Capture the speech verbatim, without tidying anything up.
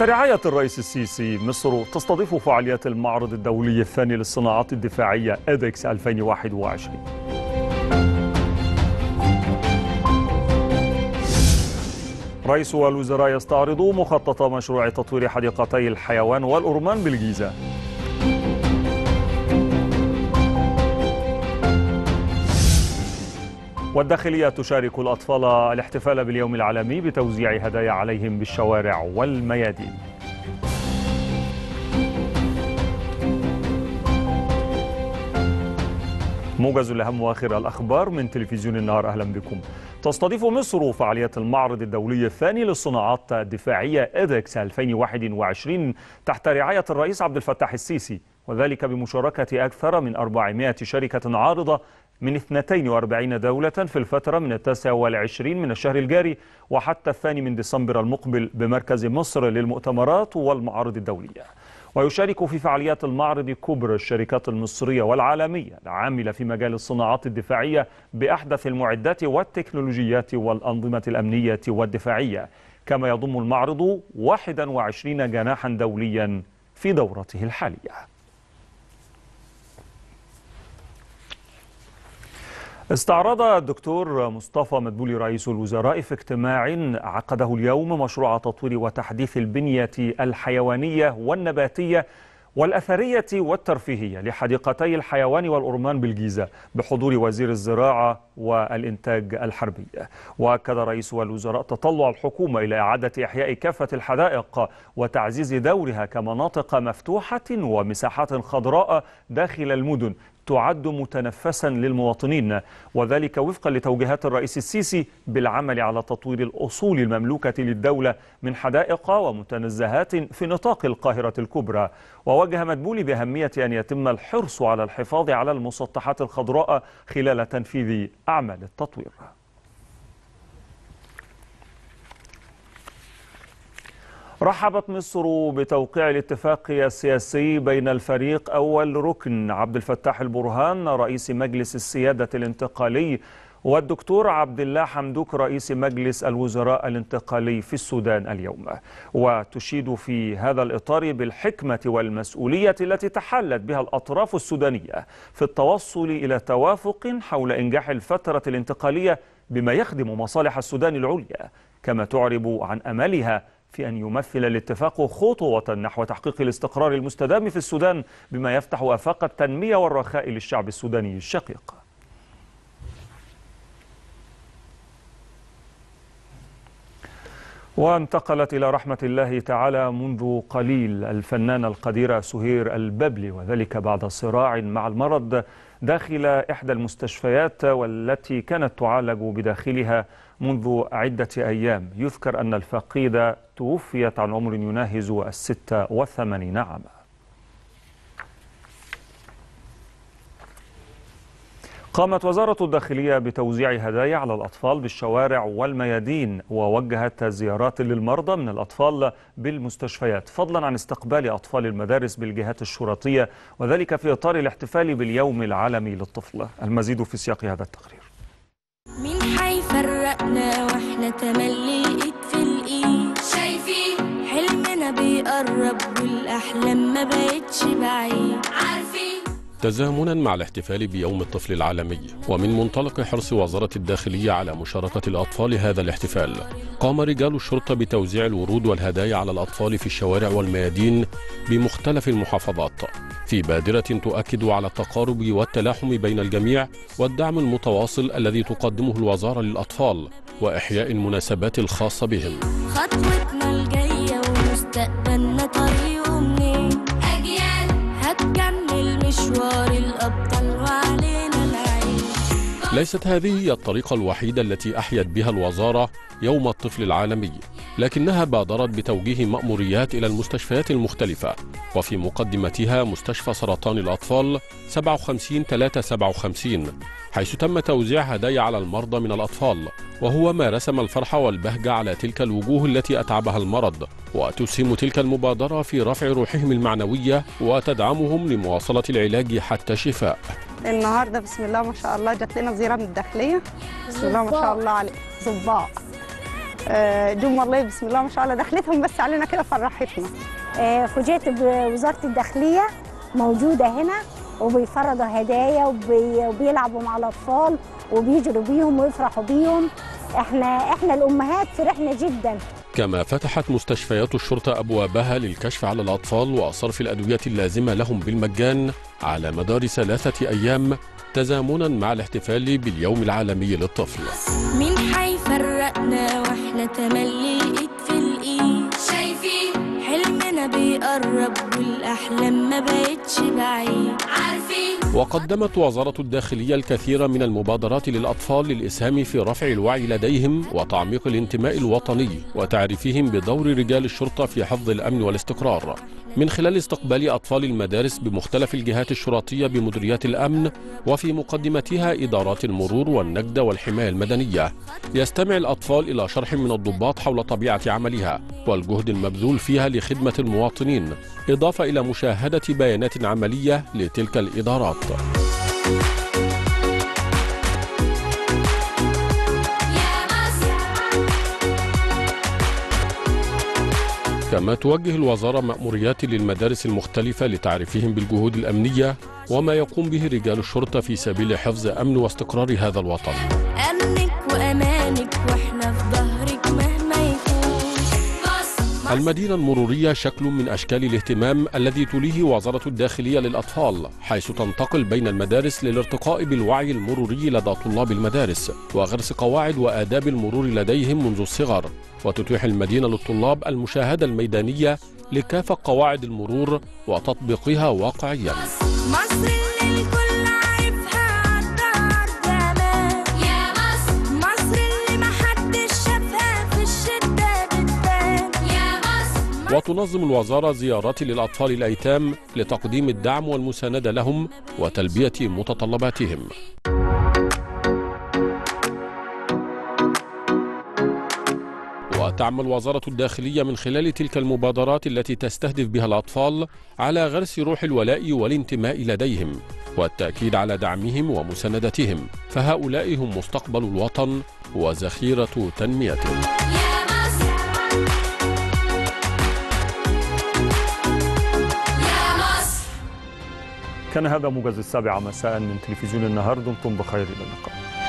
تحت رعاية الرئيس السيسي، مصر تستضيف فعاليات المعرض الدولي الثاني للصناعات الدفاعية إيدكس ألفين وواحد وعشرين. رئيس الوزراء يستعرض مخطط مشروع تطوير حديقتي الحيوان والأورمان بالجيزة. والداخلية تشارك الأطفال الاحتفال باليوم العالمي بتوزيع هدايا عليهم بالشوارع والميادين. موجز لأهم وآخر الأخبار من تلفزيون النهار، أهلا بكم. تستضيف مصر فعاليات المعرض الدولي الثاني للصناعات الدفاعية إيدكس ألفين وواحد وعشرين تحت رعاية الرئيس عبد الفتاح السيسي، وذلك بمشاركة أكثر من أربعمائة شركة عارضة من اثنتين وأربعين دولة في الفترة من التاسع والعشرين من الشهر الجاري وحتى الثاني من ديسمبر المقبل بمركز مصر للمؤتمرات والمعارض الدولية. ويشارك في فعاليات المعرض كبرى الشركات المصرية والعالمية العاملة في مجال الصناعات الدفاعية بأحدث المعدات والتكنولوجيات والأنظمة الأمنية والدفاعية، كما يضم المعرض واحد وعشرين جناحا دوليا في دورته الحالية. استعرض الدكتور مصطفى مدبولي رئيس الوزراء في اجتماع عقده اليوم مشروع تطوير وتحديث البنية الحيوانية والنباتية والأثرية والترفيهية لحديقتي الحيوان والأورمان بالجيزة بحضور وزير الزراعة والإنتاج الحربي. وأكد رئيس الوزراء تطلع الحكومة إلى إعادة إحياء كافة الحدائق وتعزيز دورها كمناطق مفتوحة ومساحات خضراء داخل المدن تعد متنفسا للمواطنين، وذلك وفقا لتوجيهات الرئيس السيسي بالعمل على تطوير الأصول المملوكة للدولة من حدائق ومتنزهات في نطاق القاهرة الكبرى. ووجه مدبولي بأهمية أن يتم الحرص على الحفاظ على المسطحات الخضراء خلال تنفيذ أعمال التطوير. رحبت مصر بتوقيع الاتفاق السياسي بين الفريق أول ركن عبد الفتاح البرهان رئيس مجلس السيادة الانتقالي والدكتور عبد الله حمدوك رئيس مجلس الوزراء الانتقالي في السودان اليوم. وتشيد في هذا الإطار بالحكمة والمسؤولية التي تحلت بها الأطراف السودانية في التوصل إلى توافق حول إنجاح الفترة الانتقالية بما يخدم مصالح السودان العليا، كما تعرب عن أملها في أن يمثل الاتفاق خطوة نحو تحقيق الاستقرار المستدام في السودان بما يفتح آفاق التنمية والرخاء للشعب السوداني الشقيق. وانتقلت إلى رحمة الله تعالى منذ قليل الفنانة القديرة سهير البابلي، وذلك بعد صراع مع المرض داخل إحدى المستشفيات والتي كانت تعالج بداخلها منذ عدة أيام. يذكر أن الفقيدة توفيت عن عمر يناهز الستة والثمانين عاما. قامت وزارة الداخلية بتوزيع هدايا على الأطفال بالشوارع والميادين، ووجهت زيارات للمرضى من الأطفال بالمستشفيات فضلا عن استقبال أطفال المدارس بالجهات الشرطية، وذلك في إطار الاحتفال باليوم العالمي للطفل. المزيد في سياق هذا التقرير. مين حيفرقنا واحنا تملي الايد في الايد، شايفين حلمنا بيقرب والاحلام ما بقتش بعيد، عارفين. تزامنا مع الاحتفال بيوم الطفل العالمي ومن منطلق حرص وزارة الداخلية على مشاركة الأطفال هذا الاحتفال، قام رجال الشرطة بتوزيع الورود والهدايا على الأطفال في الشوارع والميادين بمختلف المحافظات في بادرة تؤكد على التقارب والتلاحم بين الجميع والدعم المتواصل الذي تقدمه الوزارة للأطفال وإحياء المناسبات الخاصة بهم. خطوتنا الجاية ومستقبلنا طريقه منين، أجيال هتكمل مشوار الأبطال وعلينا العين. ليست هذه هي الطريقة الوحيدة التي أحيت بها الوزارة يوم الطفل العالمي، لكنها بادرت بتوجيه مأموريات إلى المستشفيات المختلفة، وفي مقدمتها مستشفى سرطان الأطفال سبعة وخمسين ثلاثة سبعة وخمسين، حيث تم توزيع هدايا على المرضى من الأطفال، وهو ما رسم الفرح والبهجة على تلك الوجوه التي أتعبها المرض، وتسهم تلك المبادرة في رفع روحهم المعنوية وتدعمهم لمواصلة العلاج حتى الشفاء. النهارده بسم الله ما شاء الله جات لنا زيارة من الداخلية، بسم الله ما شاء الله عليه ضباع آه، دوم والله بسم الله ما شاء الله، دخلتهم بس علينا كده فرحتنا. آه، فوجئت بوزارة الداخلية موجودة هنا وبيفرضوا هدايا وبي... وبيلعبوا مع الأطفال وبيجروا بيهم ويفرحوا بيهم. احنا احنا الأمهات فرحنا جدا. كما فتحت مستشفيات الشرطة أبوابها للكشف على الأطفال وصرف الأدوية اللازمة لهم بالمجان على مدار ثلاثة أيام تزامنا مع الاحتفال باليوم العالمي للطفل. مين حيفرقنا واحنا تملي الايد في الايد، شايفين حلمنا بيقرب والاحلام ما بقتش بعيد، عارفين. وقدمت وزارة الداخلية الكثير من المبادرات للأطفال للإسهام في رفع الوعي لديهم وتعميق الانتماء الوطني وتعريفهم بدور رجال الشرطة في حفظ الأمن والاستقرار، من خلال استقبال أطفال المدارس بمختلف الجهات الشرطية بمديريات الأمن وفي مقدمتها إدارات المرور والنجدة والحماية المدنية. يستمع الأطفال إلى شرح من الضباط حول طبيعة عملها والجهد المبذول فيها لخدمة المواطنين، إضافة إلى مشاهدة بيانات عملية لتلك الإدارات. كما توجه الوزارة مأموريات للمدارس المختلفة لتعريفهم بالجهود الأمنية وما يقوم به رجال الشرطة في سبيل حفظ أمن واستقرار هذا الوطن. أمنك وأمانك وإحنا في ظهرك مهما يكون. المدينة المرورية شكل من أشكال الاهتمام الذي توليه وزارة الداخلية للأطفال، حيث تنتقل بين المدارس للارتقاء بالوعي المروري لدى طلاب المدارس وغرس قواعد وآداب المرور لديهم منذ الصغر، وتتيح المدينة للطلاب المشاهدة الميدانية لكافة قواعد المرور وتطبيقها واقعيا. مصر اللي الكل عارفها عالدار زمان، يا مصر. مصر اللي محدش شافها في الشدة بتبان، يا مصر. وتنظم الوزارة زيارات للأطفال الأيتام لتقديم الدعم والمساندة لهم وتلبية متطلباتهم. وتعمل وزارة الداخلية من خلال تلك المبادرات التي تستهدف بها الأطفال على غرس روح الولاء والانتماء لديهم والتأكيد على دعمهم ومساندتهم، فهؤلاء هم مستقبل الوطن وذخيرة تنميته. يا مصر. يا مصر. كان هذا موجز السابعة مساء من تلفزيون النهار، دمتم بخير، إلى اللقاء.